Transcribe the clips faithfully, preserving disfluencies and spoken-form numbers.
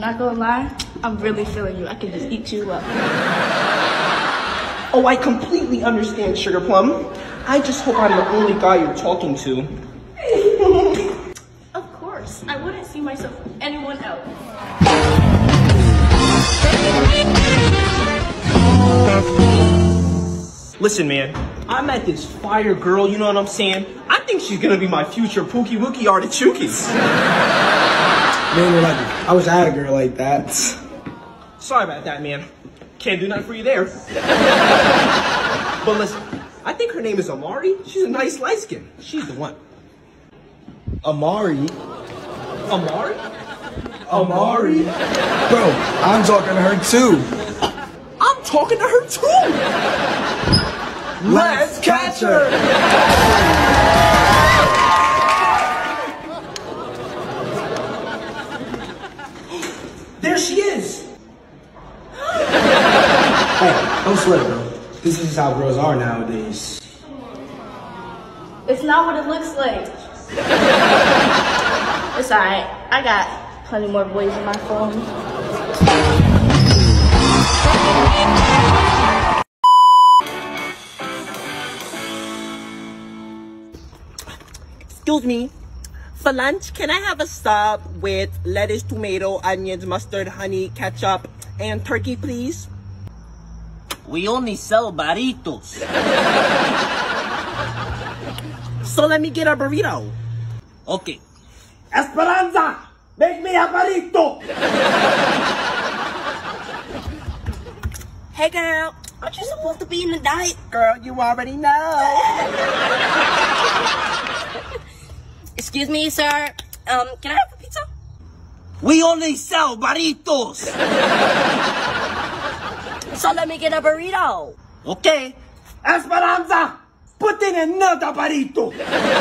not gonna lie, I'm really feeling you. I can just eat you up. Oh, I completely understand, Sugar Plum. I just hope I'm the only guy you're talking to. Of course, I wouldn't see myself with anyone else. Listen, man, I met this fire girl, you know what I'm saying? I think she's gonna be my future Pookie Wookie Artichokes. Man, you're lucky. I wish I had a girl like that. Sorry about that, man. Can't do nothing for you there. But listen, I think her name is Amari. She's a nice light skin. She's the one. Amari? Amari? Amari? Bro, I'm talking to her too. I'm talking to her too! Let's catch her! There she is! Hey, don't sweat, bro. This is how girls are nowadays. It's not what it looks like. It's alright. I got plenty more boys in my phone. Excuse me. For lunch, can I have a sub with lettuce, tomato, onions, mustard, honey, ketchup, and turkey, please? We only sell burritos. So let me get a burrito. Okay. Esperanza, make me a burrito! Hey girl, aren't you supposed to be in the diet? Girl, you already know. Excuse me, sir. Um, can I have a pizza? We only sell burritos. So let me get a burrito. Okay. Esperanza, put in another burrito!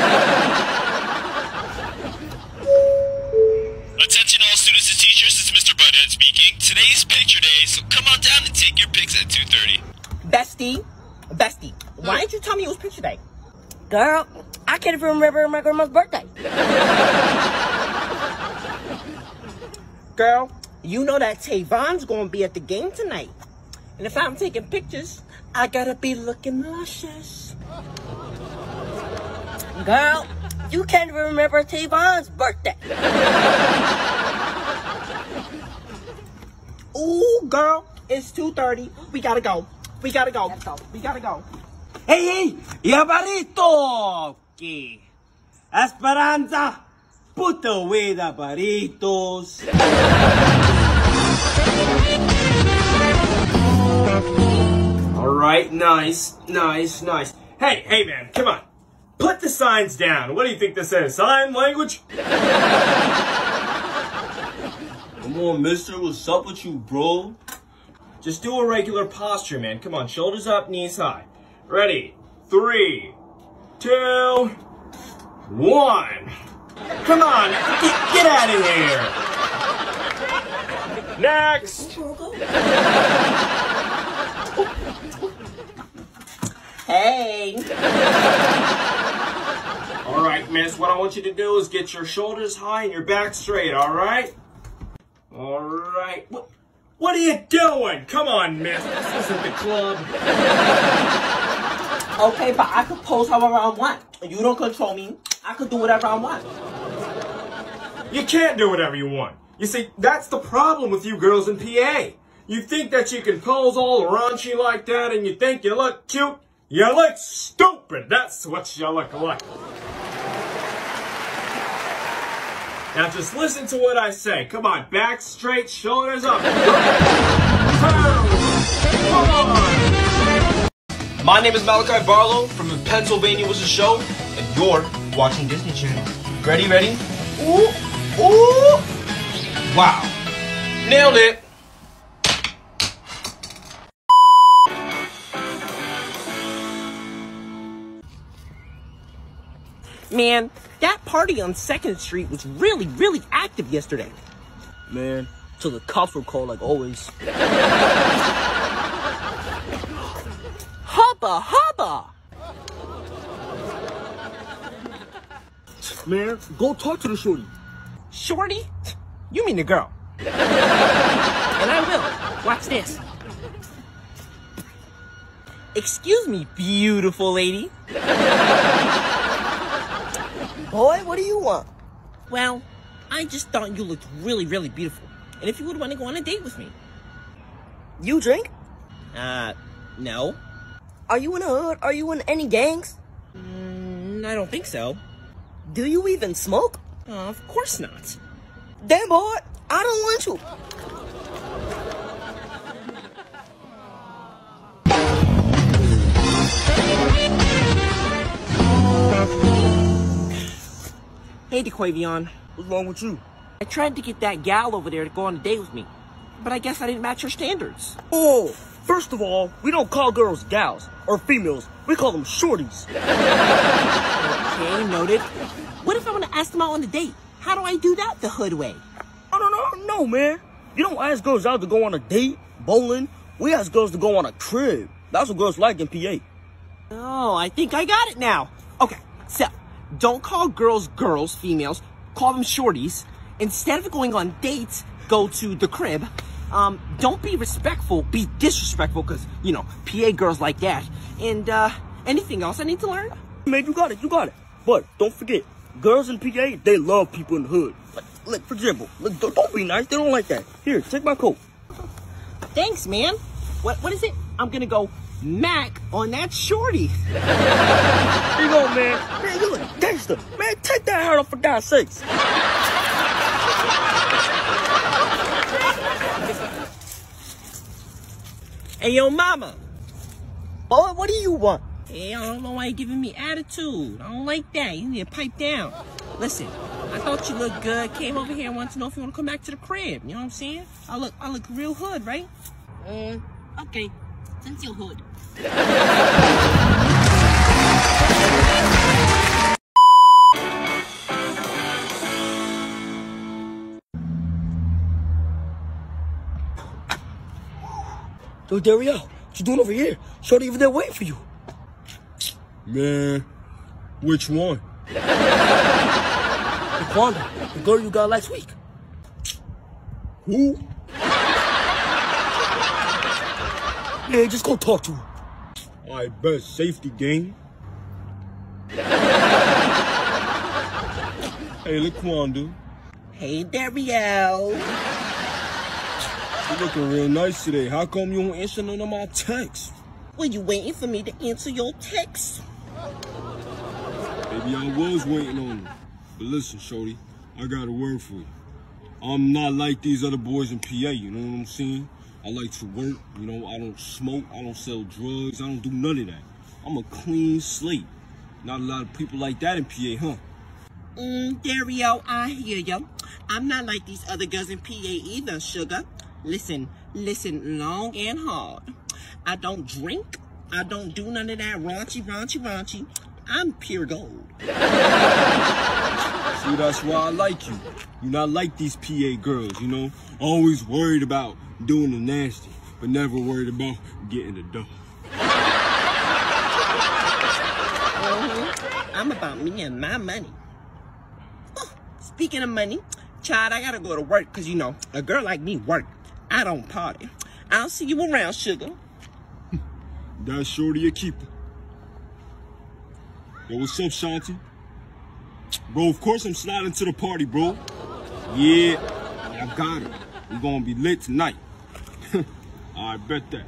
Attention all students and teachers, it's Mister Butthead speaking. Today's picture day, so come on down and take your pics at two thirty. Bestie, bestie, why didn't you tell me it was picture day? Girl, I can't even remember my grandma's birthday. Girl, you know that Tavon's gonna be at the game tonight. And if I'm taking pictures, I gotta be looking luscious. Girl, you can't even remember Tavon's birthday. Ooh, girl, it's two thirty. We gotta go. We gotta go. Let's go. We gotta go. Hey, hey, ya burrito. Okay. Esperanza, put away the burritos. All right, nice, nice, nice. Hey, hey man, come on. Put the signs down. What do you think this is? Sign language? Come on, mister, what's up with you, bro? Just do a regular posture, man. Come on, shoulders up, knees high. Ready? Three, two, one. Come on, get, get out of here. Next. Hey. All right, miss, what I want you to do is get your shoulders high and your back straight, all right? All right. What, what are you doing? Come on, miss. This isn't the club. Okay, but I could pose however I want. You don't control me. I could do whatever I want. You can't do whatever you want. You see, that's the problem with you girls in P A. You think that you can pose all raunchy like that and you think you look cute? You look stupid. That's what you look like. Now just listen to what I say. Come on, back straight, shoulders up. Turn. Come on. My name is Malachi Barlow from Pennsylvania Was a Show, and you're watching Disney Channel. Ready, ready? Ooh, ooh! Wow. Nailed it. Man, that party on second street was really, really active yesterday. Man, till the cops were called like always. Hubba, hubba! Man, go talk to the shorty. Shorty? You mean the girl? And I will. Watch this. Excuse me, beautiful lady. Boy, what do you want? Well, I just thought you looked really, really beautiful. And if you would want to go on a date with me. You drink? Uh, no. Are you in a hood? Are you in any gangs? Mm, I don't think so. Do you even smoke? Uh, of course not. Damn, boy, I don't want you. Hey, DeQuavion. What's wrong with you? I tried to get that gal over there to go on a date with me, but I guess I didn't match her standards. Oh, first of all, we don't call girls gals or females. We call them shorties. Okay, noted. What if I want to ask them out on a date? How do I do that the hood way? I don't know, no, man. You don't ask girls out to go on a date, bowling. We ask girls to go on a crib. That's what girls like in P A. Oh, I think I got it now. Okay, so don't call girls girls, females. Call them shorties. Instead of going on dates, go to the crib. Um, don't be respectful, be disrespectful, because, you know, P A girls like that. And, uh, anything else I need to learn? Man, you got it, you got it. But don't forget, girls in P A, they love people in the hood. Like, like for example, look, don't, don't be nice. They don't like that. Here, take my coat. Thanks, man. What, what is it? I'm gonna go Mac on that shorty. Here you go, man. Man, you look gangster. Man, take that hat off for God's sakes. Hey, yo, mama. Boy, what do you want? Hey, I don't know why you're giving me attitude. I don't like that. You need to pipe down. Listen, I thought you looked good. Came over here and wanted to know if you want to come back to the crib. You know what I'm saying? I look, I look real hood, right? Mm. Okay, since you're hood. Yo, Dario, what you doing over here? Shorty over there waiting for you. Man, which one? Daquanda, the girl you got last week. Who? Yeah, just go talk to her. I bet safety game. Hey, Laquanda. Hey, Dario. You looking real nice today. How come you don't answer none of my texts? Were you waiting for me to answer your text? Maybe I was waiting on you. But listen, shorty, I got a word for you. I'm not like these other boys in P A, you know what I'm saying? I like to work, you know, I don't smoke, I don't sell drugs, I don't do none of that. I'm a clean slate. Not a lot of people like that in P A, huh? Mm, Dario, I hear you. I'm not like these other girls in P A either, sugar. Listen, listen long and hard. I don't drink. I don't do none of that raunchy, raunchy, raunchy. I'm pure gold. See, that's why I like you. You're not like these P A girls, you know? Always worried about doing the nasty, but never worried about getting the dough. Mm-hmm. I'm about me and my money. Oh, speaking of money, child, I gotta go to work because, you know, a girl like me work. I don't party. I'll see you around, sugar. That's shorty a keeper. Yo, what's up, Shanti? Bro, of course I'm sliding to the party, bro. Yeah, I got it. We're gonna be lit tonight. I bet that.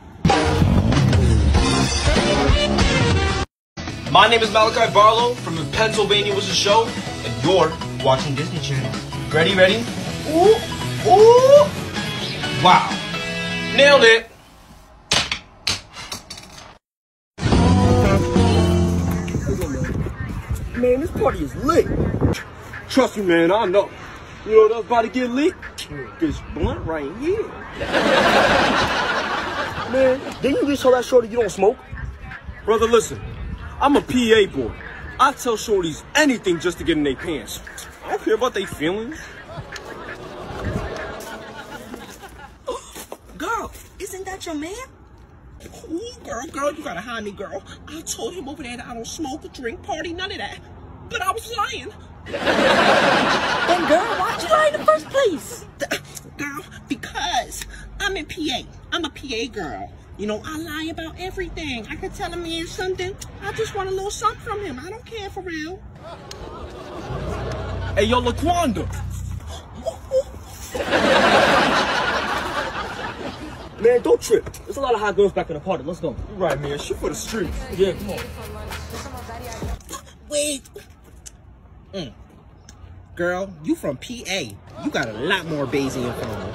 My name is Malachi Barlow from the Pennsylvania Was a Show, and you're watching Disney Channel. Ready, ready? Ooh, ooh! Wow, nailed it. Man, this party is lit. Trust me, man, I know. You know that's about to get lit? This blunt right here. Man, didn't you just tell that shorty you don't smoke? Brother, listen. I'm a P A boy. I tell shorties anything just to get in their pants. I don't care about their feelings. Girl, isn't that your man? Ooh, girl, girl, you gotta hide me, girl. I told him over there that I don't smoke, drink, party, none of that. But I was lying. Then girl, why'd you lie in the first place? girl, because I'm in P A. I'm a P A girl. You know, I lie about everything. I could tell a man something. I just want a little something from him. I don't care for real. Hey, yo, LaQuanda. Man, don't trip. There's a lot of hot girls back in the party. Let's go. You're right, man. Shoot for the streets. Yeah, come on. Wait. Mm. Girl, you from P A. You got a lot more bass in your phone.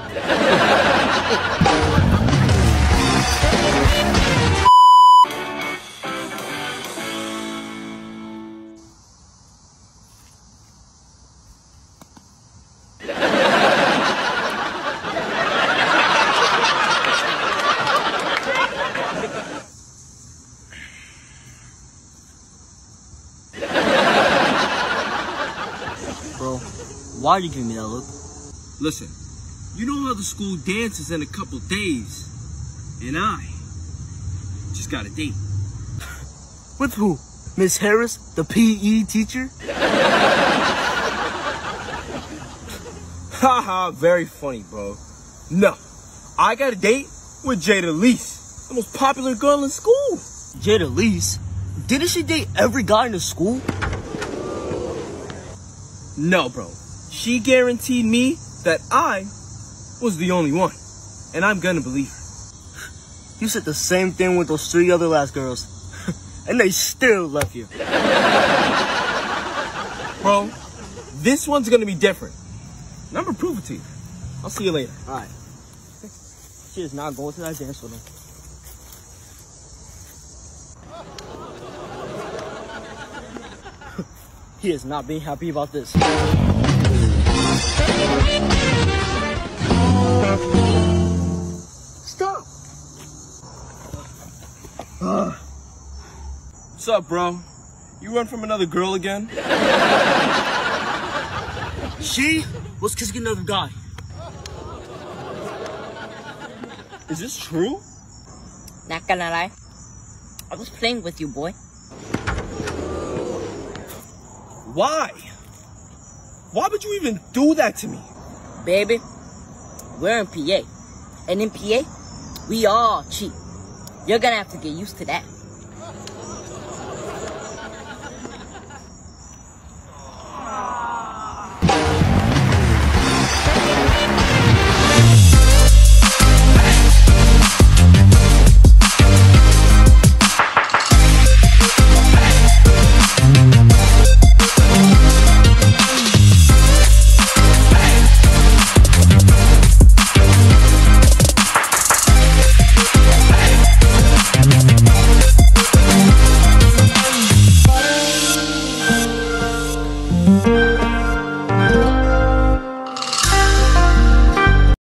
Bro, why are you giving me that look? Listen, you know how the school dances in a couple days, and I just got a date. With who? Miss Harris, the P E teacher? Haha, very funny, bro. No, I got a date with Jada Leese, the most popular girl in school. Jada Leese? Didn't she date every guy in the school? No, bro. She guaranteed me that I was the only one, and I'm gonna believe her. You said the same thing with those three other last girls, and they still left you. Bro, this one's gonna be different. And I'm gonna prove it to you. I'll see you later. All right. She is not going to that dance with him. He is not being happy about this. Stop. What's up, bro? You run from another girl again? She was kissing another guy. Is this true? Not gonna lie, I was playing with you, boy. Why? Why would you even do that to me? Baby, we're in P A. And in P A, we all cheat. You're gonna have to get used to that.